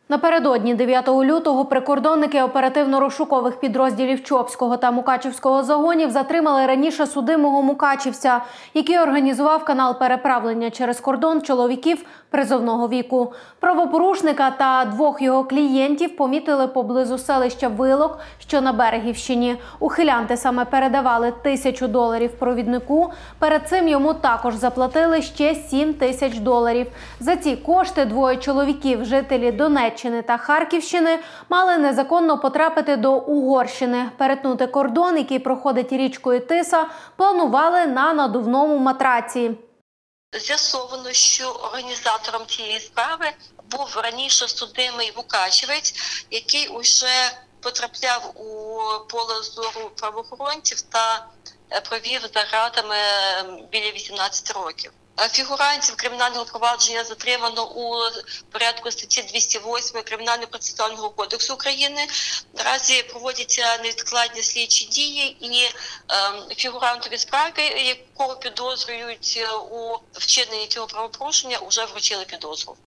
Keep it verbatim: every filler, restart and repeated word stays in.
Напередодні дев'ятого лютого прикордонники оперативно-розшукових підрозділів Чопського та Мукачівського загонів затримали раніше судимого мукачівця, який організував канал переправлення через кордон чоловіків призовного віку. Правопорушника та двох його клієнтів помітили поблизу селища Вилок, що на Берегівщині. Ухилянти саме передавали тисячу доларів провіднику. Перед цим йому також заплатили ще сім тисяч доларів. За ці кошти двоє чоловіків, жителі Донеччини та Харківщини, мали незаконно потрапити до Угорщини. Перетнути кордон, який проходить річкою Тиса, планували на надувному матраці. З'ясовано, що організатором цієї справи був раніше судимий мукачівець, який уже потрапляв у поле зору правоохоронців та провів за ґратами біля вісімнадцяти років. Фігурантів кримінального провадження затримано у порядку статті двісті восьмої Кримінально-процесуального кодексу України. Наразі проводяться невідкладні слідчі дії і е, фігурантові справи, якого підозрюють у вчиненні цього правопорушення, вже вручили підозру.